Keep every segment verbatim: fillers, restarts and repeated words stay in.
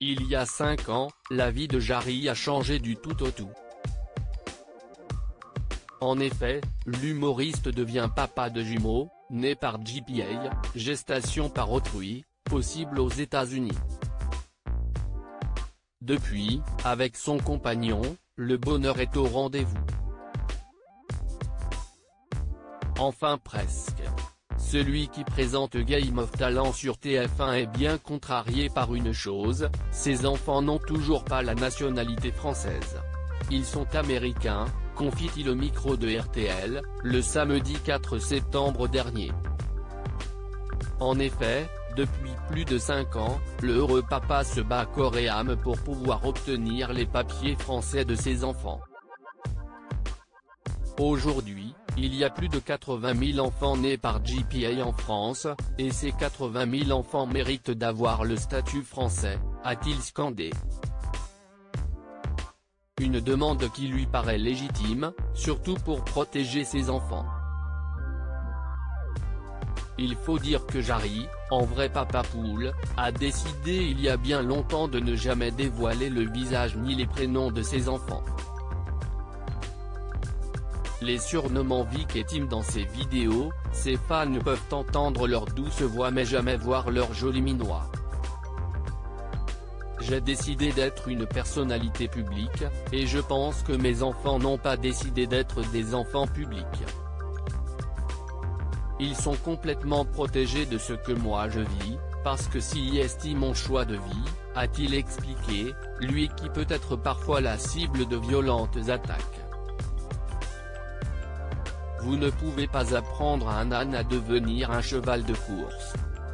Il y a cinq ans, la vie de Jarry a changé du tout au tout. En effet, l'humoriste devient papa de jumeaux, nés par G P A, gestation par autrui, possible aux États-Unis. Depuis, avec son compagnon, le bonheur est au rendez-vous. Enfin presque. Celui qui présente Game of Talent sur T F un est bien contrarié par une chose, ses enfants n'ont toujours pas la nationalité française. Ils sont américains, confie-t-il au micro de R T L, le samedi quatre septembre dernier. En effet, depuis plus de cinq ans, le heureux papa se bat corps et âme pour pouvoir obtenir les papiers français de ses enfants. Aujourd'hui, il y a plus de quatre-vingt mille enfants nés par G P A en France, et ces quatre-vingt mille enfants méritent d'avoir le statut français, a-t-il scandé. Une demande qui lui paraît légitime, surtout pour protéger ses enfants. Il faut dire que Jarry, en vrai papa poule, a décidé il y a bien longtemps de ne jamais dévoiler le visage ni les prénoms de ses enfants. Les surnommant Vic et Tim dans ses vidéos, ses fans peuvent entendre leur douce voix mais jamais voir leur joli minois. J'ai décidé d'être une personnalité publique, et je pense que mes enfants n'ont pas décidé d'être des enfants publics. Ils sont complètement protégés de ce que moi je vis, parce que s'ils estiment mon choix de vie, a-t-il expliqué, lui qui peut être parfois la cible de violentes attaques. Vous ne pouvez pas apprendre à un âne à devenir un cheval de course.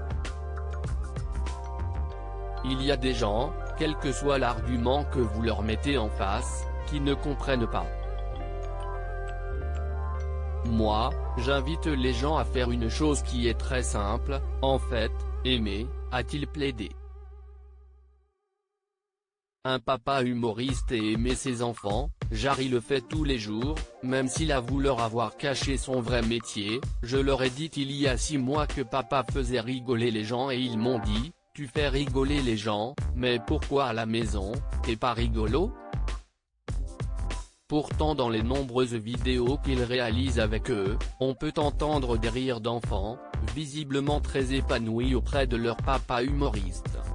Il y a des gens, quel que soit l'argument que vous leur mettez en face, qui ne comprennent pas. Moi, j'invite les gens à faire une chose qui est très simple, en fait, aimer, a-t-il plaidé. Un papa humoriste et aimer ses enfants, Jarry le fait tous les jours, même s'il avoue leur avoir caché son vrai métier. Je leur ai dit il y a six mois que papa faisait rigoler les gens et ils m'ont dit, tu fais rigoler les gens, mais pourquoi à la maison, t'es pas rigolo ? Pourtant dans les nombreuses vidéos qu'il réalise avec eux, on peut entendre des rires d'enfants, visiblement très épanouis auprès de leur papa humoriste.